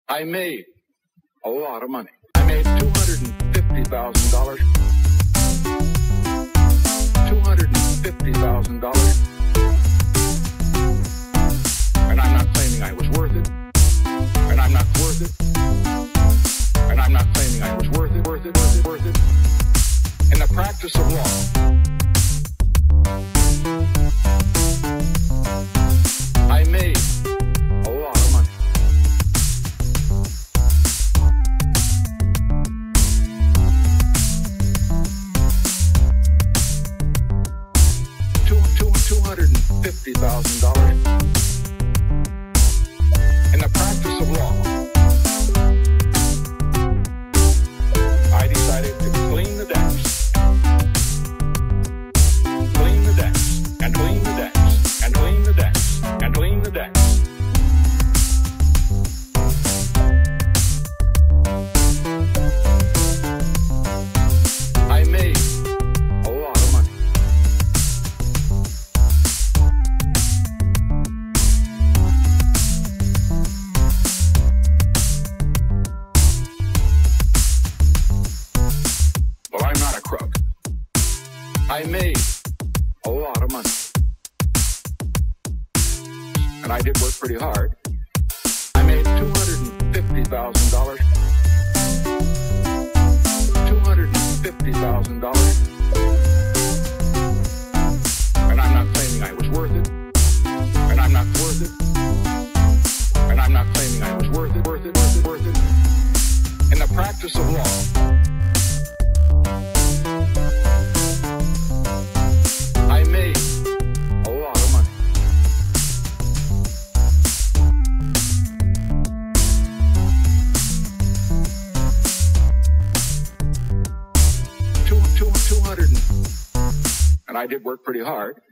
I made a lot of money. I made $250,000. $250,000. And I'm not claiming I was worth it. And I'm not worth it. And I'm not claiming I was worth it. In the practice of law, I made a lot of money. $250,000. In the practice of law, I decided to clean the decks. Clean the decks, and clean the decks, and clean the decks, and clean the decks. I made a lot of money. Well, I'm not a crook. I made a lot of money. And I did work pretty hard. I made $250,000. $250,000. And I'm not claiming I was worth it. And I'm not worth it. And I'm not claiming I was worth it. In the practice of law, I made a lot of money. And I did work pretty hard.